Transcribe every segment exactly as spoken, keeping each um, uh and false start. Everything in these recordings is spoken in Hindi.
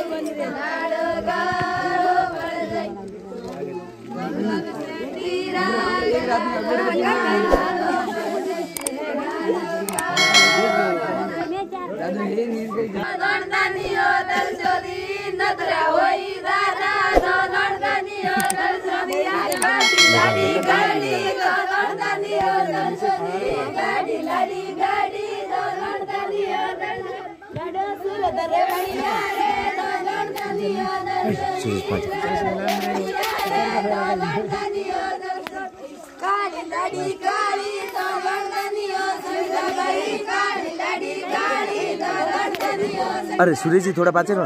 अरे सुरेश जी थोड़ा पाचे रहो।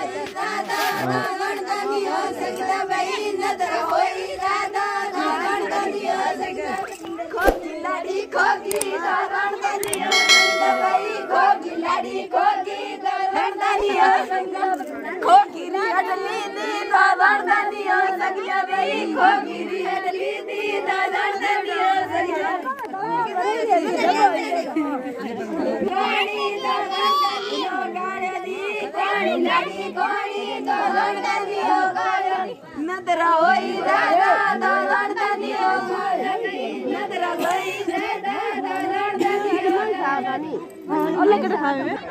नदरा होई दादा दादा दादियो नदरा होई दादा दादा दादियो दादी ओले के खावे में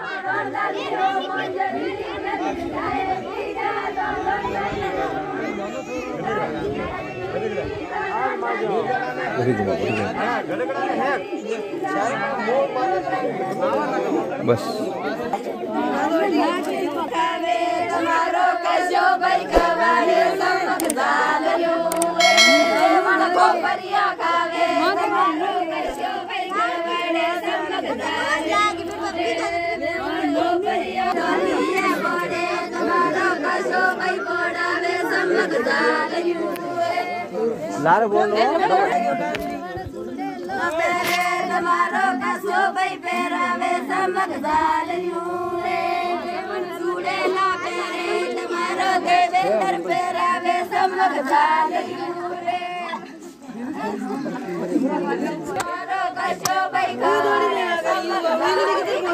बस तुम्हारो कसो भाई कवारे समक जालियो मन को परिया खावे तुम्हारो कसो भाई कवारे समक जालियो मन को परिया दुनिया बड़े तुम्हारो कसो भाई पड़ावे समक जालियो लार बोलो तुम्हारो कसो भाई पेरावे समक जालियो देवेंद्र पेरावे समक जालियो रे मारो कसो भाई खावे समक जालियो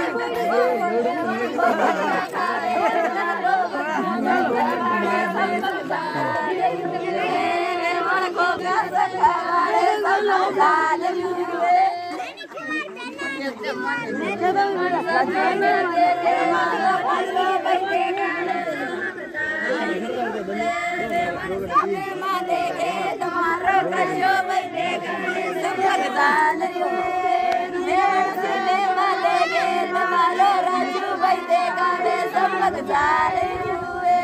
मन को कसो खावे समक जालियो तुम्हारो कसो भाई देखने समक जालियो तुम्हारो राजू भाई देखने समक जालियो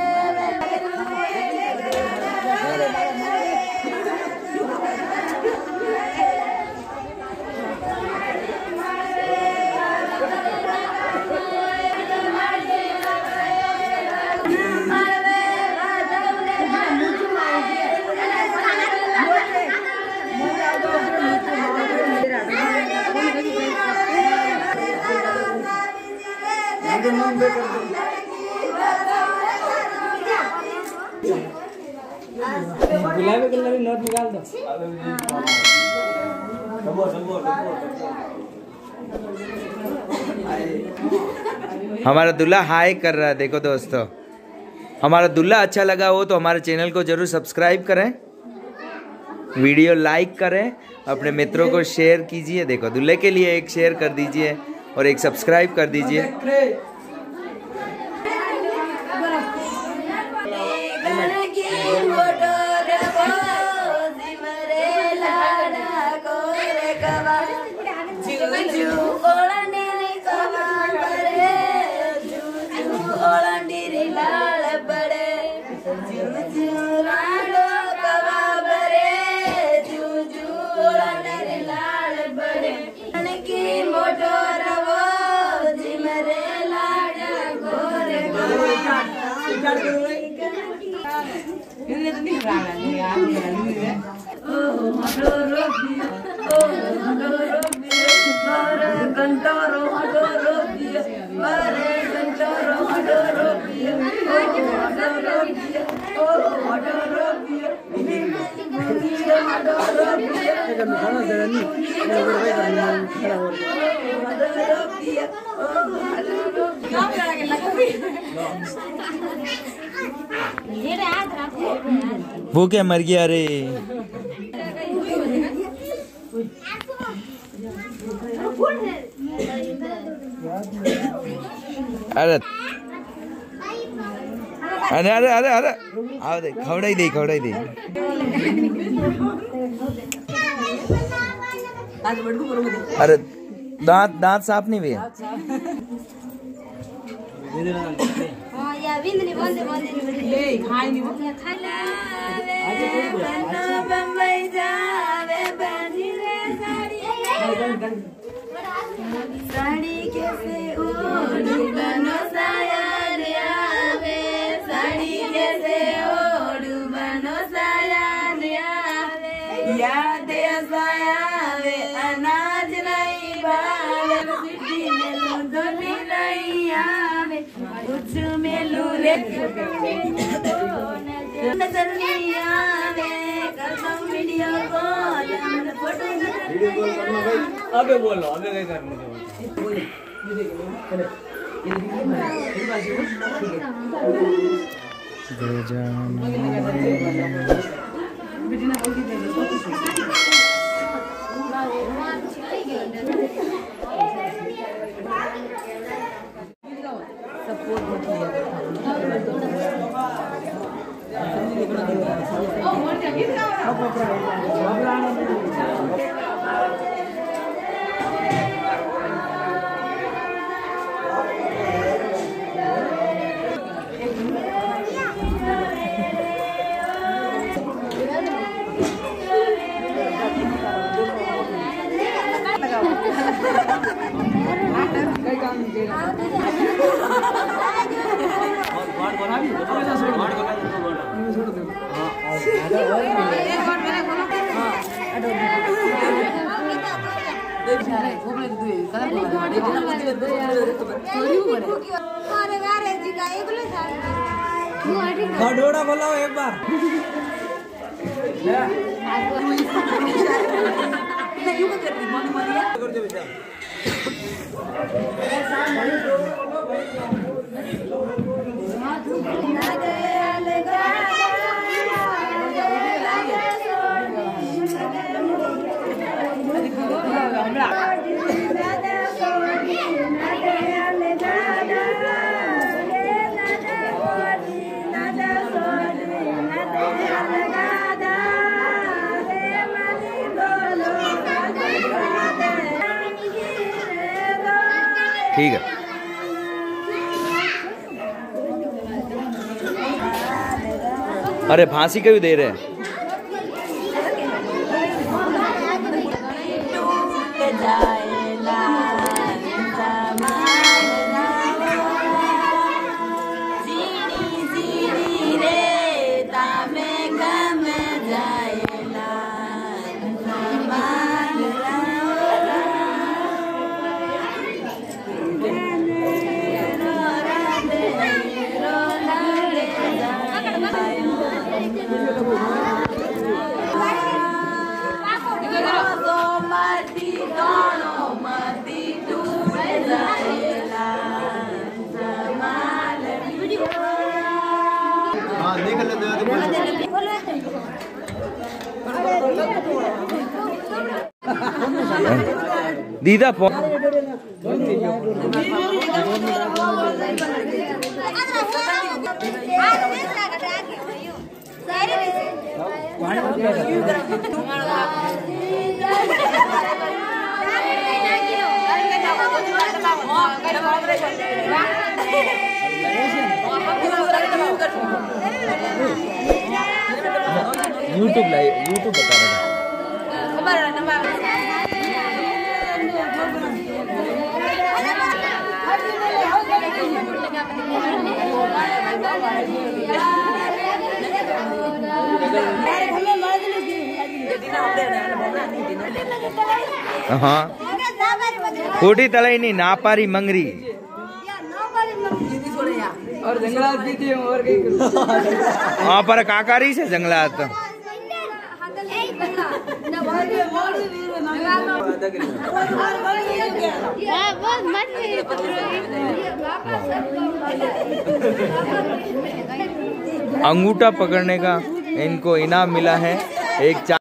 गुलाबी कलर की नोट निकाल दो। हमारा दूल्हा हाय कर रहा है। देखो दोस्तों, हमारा दूल्हा अच्छा लगा हो तो हमारे चैनल को जरूर सब्सक्राइब करें, वीडियो लाइक करें, अपने मित्रों को शेयर कीजिए। देखो दूल्हे के लिए एक शेयर कर दीजिए और एक सब्सक्राइब कर दीजिए। क्या वो क्या मर गया रे? अरे अरे अरे अरे अरे आओ दे खवड़ाई दे खवड़ाई दे। अरे दांत दांत साफ नहीं हुए। साड़ी कैसे ओढ़ू बनो साया रे आवे, साड़ी कैसे ओढ़ू बनो साया रे आवे, याद साया वे अनाज नहीं बावे, सिटी में लूंदो नहीं आवे, कुछ में लूरे नजर नहीं आवे, करता हूँ video call photo video call करना भाई। अबे बोलो अबे क्या करना डोड़ा खोलाओ एक बार। ठीक है। अरे फांसी क्यों दे रहे हैं? दीदा फोन यूट्यूब लाइव यूट्यूब बता रहा था। हाँ खोटी तलाई नहीं नापारी मंगरी और जंगलात भी थी और कहीं हाँ पर काकारी से जंगलात अंगूठा पकड़ने का इनको इनाम मिला है एक चा